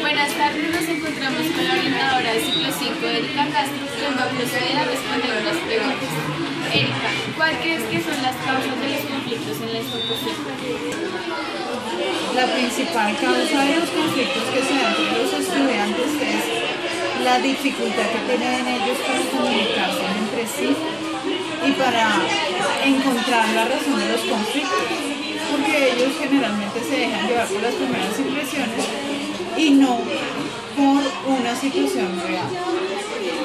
Buenas tardes, nos encontramos con la orientadora de ciclo 5, Erika Castro, quien va a proceder a responder unas preguntas. Erika, ¿cuál crees que son las causas de los conflictos en la institución? La principal causa de los conflictos que se dan entre los estudiantes es la dificultad que tienen ellos para comunicarse entre sí y para encontrar la razón de los conflictos, porque ellos generalmente se dejan llevar por las primeras impresiones y no por una situación real.